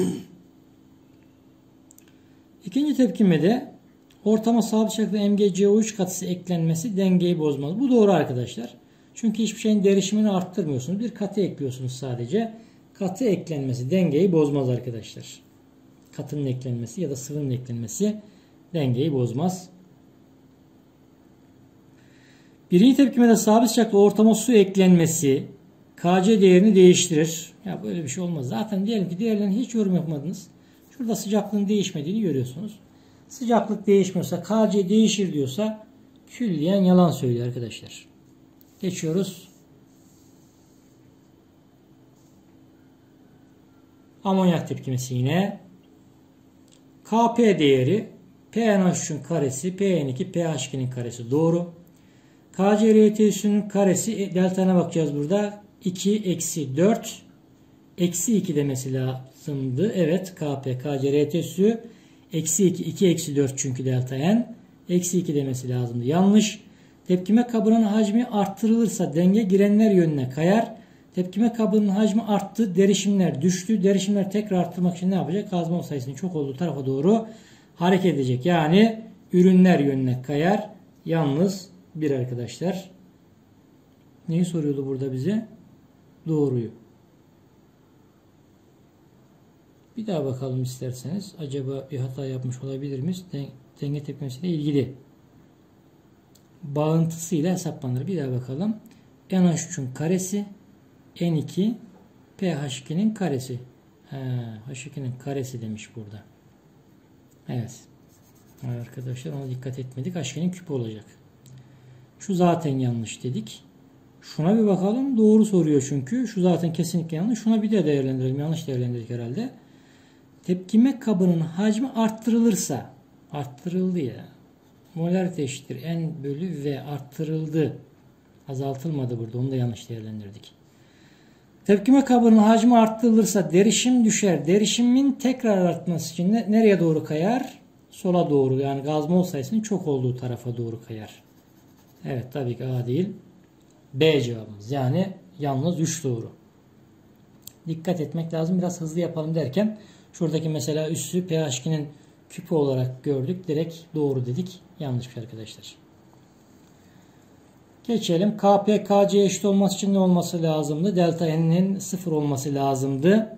İkinci tepkimede ortama sabit şekilde M g C O üç katısı eklenmesi dengeyi bozmaz. Bu doğru arkadaşlar. Çünkü hiçbir şeyin derişimini arttırmıyorsunuz. Bir katı ekliyorsunuz sadece. Katı eklenmesi dengeyi bozmaz arkadaşlar. Katının eklenmesi ya da sıvının eklenmesi dengeyi bozmaz. Birinci tepkimede sabit sıcaklıkta ortama su eklenmesi K C değerini değiştirir. Ya böyle bir şey olmaz. Zaten diyelim ki diğerlerine hiç yorum yapmadınız. Şurada sıcaklığın değişmediğini görüyorsunuz. Sıcaklık değişmiyorsa K C değişir diyorsa külliyen yalan söylüyor arkadaşlar. Geçiyoruz. Amonyak tepkimesi yine. K P değeri P N H üçün karesi, P N iki, P H ikinin karesi doğru. K C R T üssünün karesi, delta'na bakacağız burada. iki eksi dört eksi iki demesi lazımdı. Evet, K P, K C R T üssü eksi iki, iki eksi dört çünkü delta N. Eksi iki demesi lazımdı. Yanlış. Tepkime kabının hacmi arttırılırsa denge girenler yönüne kayar. Tepkime kabının hacmi arttı, derişimler düştü. Derişimler tekrar arttırmak için ne yapacak? Gaz-mol sayısının çok olduğu tarafa doğru hareket edecek. Yani ürünler yönüne kayar. Yalnız bir arkadaşlar. Neyi soruyordu burada bize? Doğruyu. Bir daha bakalım isterseniz. Acaba bir hata yapmış olabilir miyiz? Denge tepkimesiyle ilgili. Bağıntısıyla hesaplanır. Bir daha bakalım. N H üçün karesi N iki P H iki'nin karesi. He, H iki'nin karesi demiş burada. Evet. Arkadaşlar ona dikkat etmedik. H iki'nin küpü olacak. Şu zaten yanlış dedik. Şuna bir bakalım. Doğru soruyor çünkü. Şu zaten kesinlikle yanlış. Şuna bir de değerlendirelim. Yanlış değerlendirdik herhalde. Tepkime kabının hacmi arttırılırsa, arttırıldı ya. Molarite eşittir N bölü V arttırıldı. Azaltılmadı burada. Onu da yanlış değerlendirdik. Tepkime kabının hacmi arttırılırsa derişim düşer. Derişimin tekrar artması için ne, nereye doğru kayar? Sola doğru. Yani gaz-mol sayısının çok olduğu tarafa doğru kayar. Evet, tabii ki A değil. B cevabımız. Yani yalnız üç doğru. Dikkat etmek lazım. Biraz hızlı yapalım derken şuradaki mesela üssü P H iki'nin küpü olarak gördük. Direkt doğru dedik. Yanlış arkadaşlar. Geçelim. K P K C'ye eşit olması için ne olması lazımdı? Delta N'nin sıfır olması lazımdı.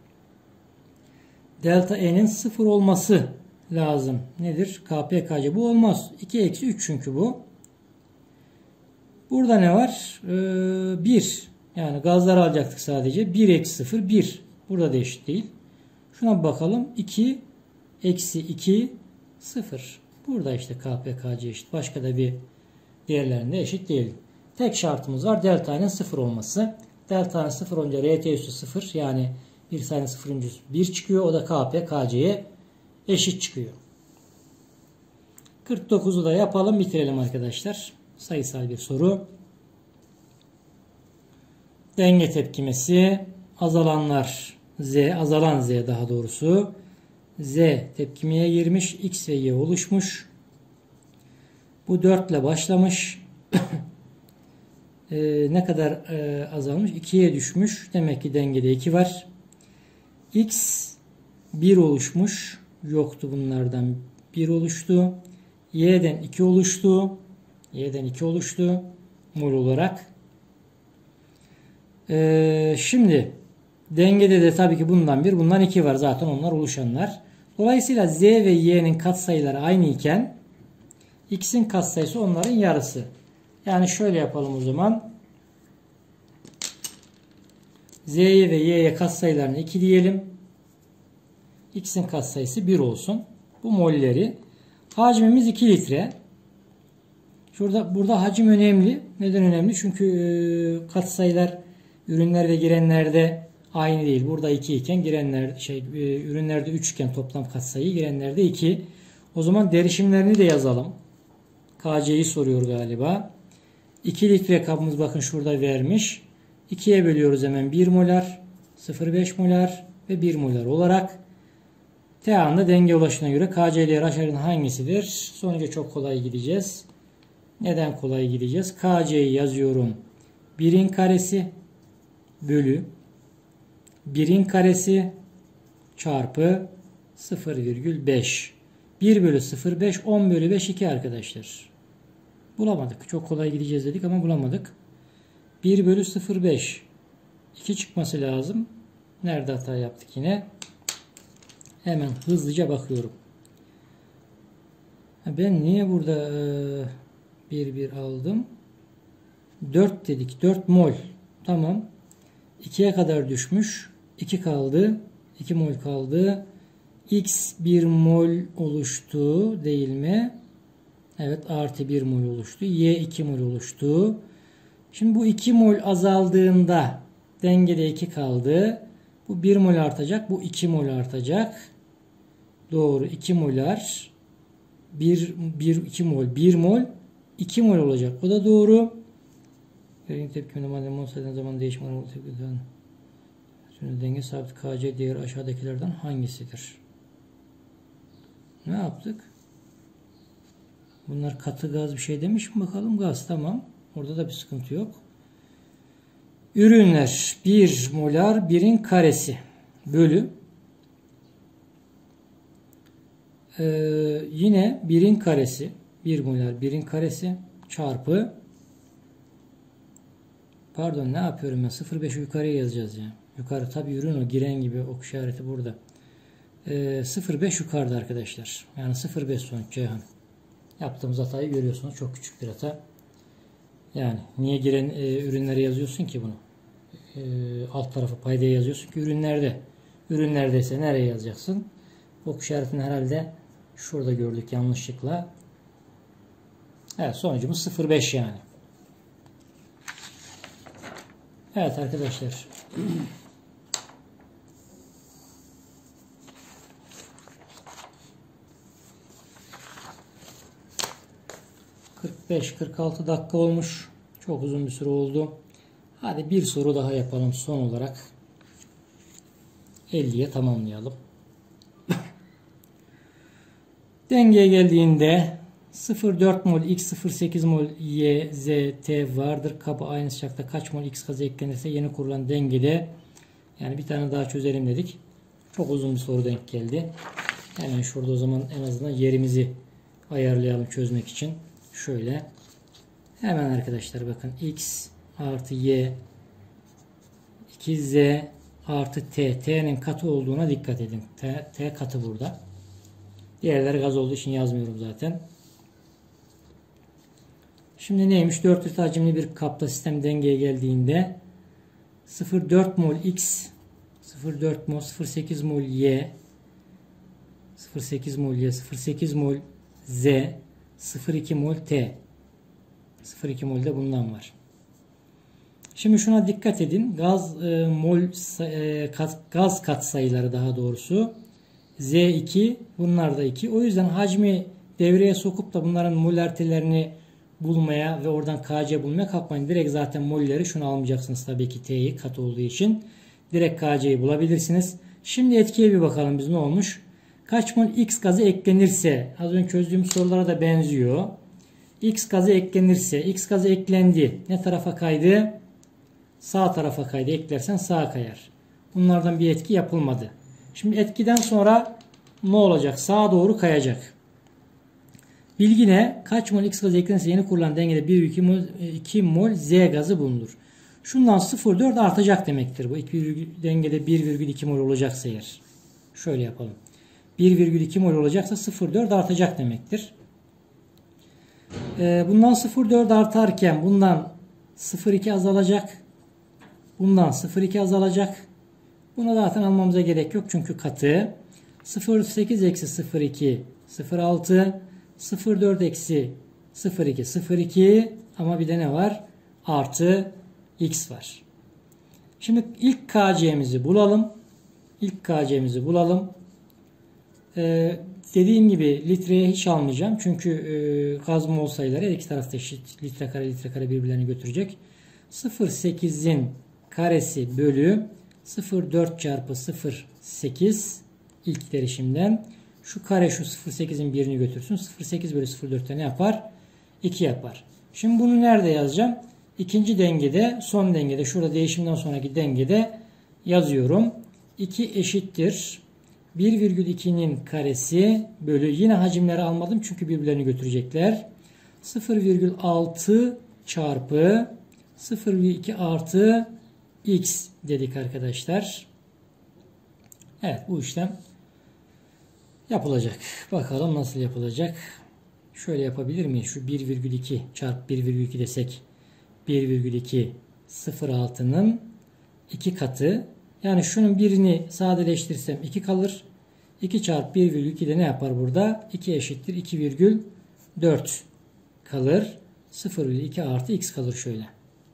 Delta N'in sıfır olması lazım. Nedir? K P K C. Bu olmaz. iki eksi üç çünkü bu. Burada ne var? Ee, bir. Yani gazları alacaktık sadece. bir eksi sıfır. bir. Burada da eşit değil. Şuna bir bakalım. iki eksi iki sıfır. Burada işte K P K C eşit. Başka da bir diğerlerinde eşit değil. Tek şartımız var. Delta'nın sıfır olması. Delta'nın sıfır olunca R T üssü sıfır. Yani bir sayının sıfırıncısı bir çıkıyor. O da K P K C'ye eşit çıkıyor. kırk dokuzu da yapalım. Bitirelim arkadaşlar. Sayısal bir soru. Denge tepkimesi. Azalanlar Z. Azalan Z daha doğrusu. Z tepkimeye girmiş. X ve Y oluşmuş. Bu dört ile başlamış. ee, ne kadar e, azalmış? ikiye düşmüş. Demek ki dengede iki var. X bir oluşmuş. Yoktu bunlardan. bir oluştu. Y'den iki oluştu. Y'den iki oluştu. Mol olarak. Ee, şimdi dengede de tabii ki bundan bir, bundan iki var. Zaten onlar oluşanlar. Dolayısıyla Z ve Y'nin katsayıları aynı iken X'in katsayısı onların yarısı. Yani şöyle yapalım o zaman. Z'ye ve Y'ye katsayılarını iki diyelim. X'in katsayısı bir olsun. Bu molleri. Hacmimiz iki litre. Şurada burada hacim önemli. Neden önemli? Çünkü e, katsayılar ürünler ve girenlerde aynı değil. Burada iki iken girenler şey e, ürünlerde üç iken toplam katsayı, girenlerde iki. O zaman derişimlerini de yazalım. K C'yi soruyor galiba. iki litre kabımız bakın şurada vermiş. ikiye bölüyoruz hemen bir molar, sıfır virgül beş molar ve bir molar olarak. T anda denge ulaşına göre K C ile R H R'ın hangisidir? Sonuca çok kolay gideceğiz. Neden kolay gideceğiz? K C'yi yazıyorum. birin karesi bölü birin karesi çarpı sıfır virgül beş. bir bölü sıfır virgül beş on bölü beş iki arkadaşlar. Bulamadık. Çok kolay gideceğiz dedik ama bulamadık. bir bölü sıfır virgül beş. iki çıkması lazım. Nerede hata yaptık yine? Hemen hızlıca bakıyorum. Ben niye burada bir bir aldım? dört dedik. dört mol. Tamam. ikiye kadar düşmüş. iki kaldı. iki mol kaldı. X bir mol oluştu değil mi? Evet, artı bir mol oluştu. Y iki mol oluştu. Şimdi bu iki mol azaldığında dengede iki kaldı. Bu bir mol artacak. Bu iki mol artacak. Doğru. iki molar. bir, bir, iki mol. bir mol. iki mol olacak. O da doğru. Denge tepkiminde madem olsaydı zaman değişme olmalı tepkiden. Şimdi denge sabit K C değeri aşağıdakilerden hangisidir? Ne yaptık? Bunlar katı gaz bir şey demiş mi bakalım? Gaz, tamam. Orada da bir sıkıntı yok. Ürünler bir molar birin karesi bölü ee, yine birin karesi bir molar birin karesi çarpı pardon ne yapıyorum ben sıfır virgül beş yukarıya yazacağız ya. Yukarı tabi ürün o giren gibi ok işareti burada. Ee, sıfır virgül beş yukarıda arkadaşlar. Yani sıfır virgül beş sonuç Ceyhan. Yaptığımız hatayı görüyorsunuz. Çok küçük bir hata. Yani niye giren e, ürünleri yazıyorsun ki bunu? E, alt tarafı paydaya yazıyorsun ki ürünlerde. Ürünlerdeyse nereye yazacaksın? Ok işaretini herhalde şurada gördük yanlışlıkla. Evet, sonucumuz sıfır virgül beş yani. Evet arkadaşlar. kırk beş kırk altı dakika olmuş. Çok uzun bir süre oldu. Hadi bir soru daha yapalım son olarak. elliye tamamlayalım. Dengeye geldiğinde sıfır virgül dört mol X, sıfır virgül sekiz mol Y, Z, T vardır. Kabı aynı sıcaklıkta kaç mol X gazı eklenirse yeni kurulan dengede, yani bir tane daha çözelim dedik. Çok uzun bir soru denk geldi. Hemen şurada o zaman en azından yerimizi ayarlayalım çözmek için. Şöyle. Hemen arkadaşlar bakın X artı Y iki Z artı T. T'nin katı olduğuna dikkat edin. T, T katı burada. Diğerleri gaz olduğu için yazmıyorum zaten. Şimdi neymiş? dört litre hacimli bir kapta sistem dengeye geldiğinde sıfır virgül dört mol X, sıfır virgül dört mol, sıfır virgül sekiz mol Y, sıfır virgül sekiz mol Y, sıfır virgül sekiz mol Z, sıfır virgül iki mol T. sıfır virgül iki mol de bundan var. Şimdi şuna dikkat edin. Gaz e, mol e, kat, gaz katsayıları daha doğrusu Z iki, bunlar da iki. O yüzden hacmi devreye sokup da bunların molaritelerini bulmaya ve oradan K C bulmaya kalkmayın. Direkt zaten molleri şunu almayacaksınız tabii ki T'yi katı olduğu için. Direkt K C'yi bulabilirsiniz. Şimdi etkiye bir bakalım biz ne olmuş. Kaç mol X gazı eklenirse, az önce çözdüğümüz sorulara da benziyor. X gazı eklenirse, X gazı eklendi. Ne tarafa kaydı? Sağ tarafa kaydı. Eklersen sağa kayar. Bunlardan bir etki yapılmadı. Şimdi etkiden sonra ne olacak? Sağa doğru kayacak. Bilgi ne? Kaç mol X gazı eklenirse yeni kurulan dengede bir virgül iki mol Z gazı bulunur. Şundan sıfır virgül dört artacak demektir. Bu dengede bir virgül iki mol olacaksa eğer. Şöyle yapalım. bir virgül iki mol olacaksa sıfır virgül dört artacak demektir. Bundan sıfır virgül dört artarken bundan sıfır virgül iki azalacak. Bundan sıfır virgül iki azalacak. Buna zaten almamıza gerek yok çünkü katı. sıfır virgül sekiz eksi sıfır virgül iki sıfır virgül altı, sıfır virgül dört eksi sıfır virgül iki sıfır virgül iki ama bir de ne var? Artı X var. Şimdi ilk K C'mizi bulalım. İlk K C'mizi bulalım. Ee, dediğim gibi litreye hiç almayacağım. Çünkü e, gaz mol sayıları her iki tarafta eşit. Litre kare litre kare birbirlerini götürecek. sıfır virgül sekizin karesi bölü sıfır virgül dört çarpı sıfır virgül sekiz ilk derişimden. Şu kare şu sıfır virgül sekizin birini götürsün. sıfır virgül sekiz bölü sıfır virgül dörtte ne yapar? iki yapar. Şimdi bunu nerede yazacağım? İkinci dengede, son dengede, şurada değişimden sonraki dengede yazıyorum. iki eşittir bir virgül ikinin karesi bölü, yine hacimleri almadım çünkü birbirlerini götürecekler. sıfır virgül altı çarpı sıfır virgül iki artı X dedik arkadaşlar. Evet, bu işlem yapılacak. Bakalım nasıl yapılacak. Şöyle yapabilir miyiz? Şu bir virgül iki çarpı bir virgül iki desek bir virgül iki sıfır virgül altının iki katı. Yani şunun birini sadeleştirsem iki kalır. iki çarpı bir virgül iki de ne yapar burada? iki eşittir iki virgül dört kalır. sıfır virgül iki artı X kalır şöyle.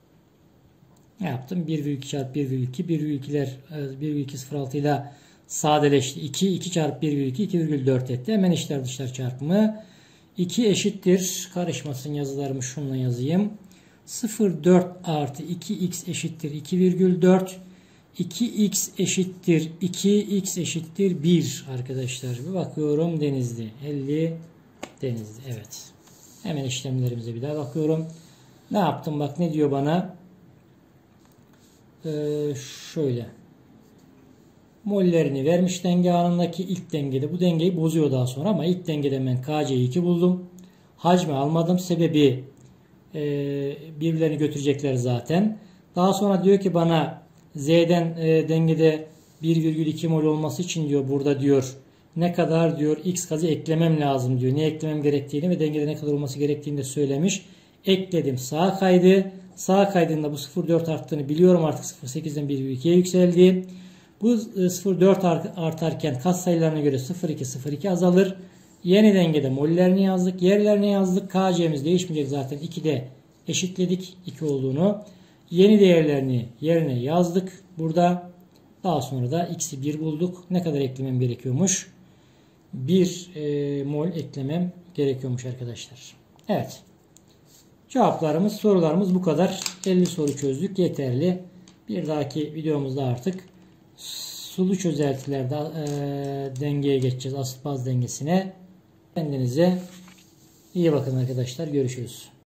Ne yaptım? bir virgül iki çarpı bir virgül iki. bir virgül ikiler bir virgül iki sıfır virgül altı ile sadeleşti. iki. iki çarpı bir virgül iki iki virgül dört etti. Hemen içler dışlar çarpımı. iki eşittir. Karışmasın yazılarımı şununla yazayım. sıfır virgül dört artı iki X eşittir iki virgül dört. iki X eşittir iki, X eşittir bir arkadaşlar. Bir bakıyorum Denizli. elli Denizli. Evet. Hemen işlemlerimize bir daha bakıyorum. Ne yaptım? Bak ne diyor bana? Ee, şöyle. Mollerini vermiş denge anındaki ilk dengede. Bu dengeyi bozuyor daha sonra ama ilk dengede ben K C'yi iki buldum. Hacmi almadım. Sebebi e, birbirlerini götürecekler zaten. Daha sonra diyor ki bana Z'den e, dengede bir virgül iki mol olması için diyor burada diyor ne kadar diyor X gazı eklemem lazım diyor. Ne eklemem gerektiğini ve dengede ne kadar olması gerektiğini de söylemiş. Ekledim. Sağa kaydı. Sağa kaydığında bu sıfır virgül dört arttığını biliyorum artık sıfır virgül sekizden bir virgül ikiye yükseldi. Bu sıfır virgül dört artarken katsayılarına göre sıfır virgül iki sıfır virgül iki azalır. Yeni dengede mollerini yazdık. Yerlerini yazdık. K C'miz değişmeyecek zaten. ikide eşitledik. iki olduğunu. Yeni değerlerini yerine yazdık. Burada daha sonra da X'i bir bulduk. Ne kadar eklemem gerekiyormuş? bir e, mol eklemem gerekiyormuş arkadaşlar. Evet. Cevaplarımız, sorularımız bu kadar. elli soru çözdük. Yeterli. Bir dahaki videomuzda artık sulu çözeltilerde e, dengeye geçeceğiz. Asit baz dengesine. Kendinize iyi bakın arkadaşlar. Görüşürüz.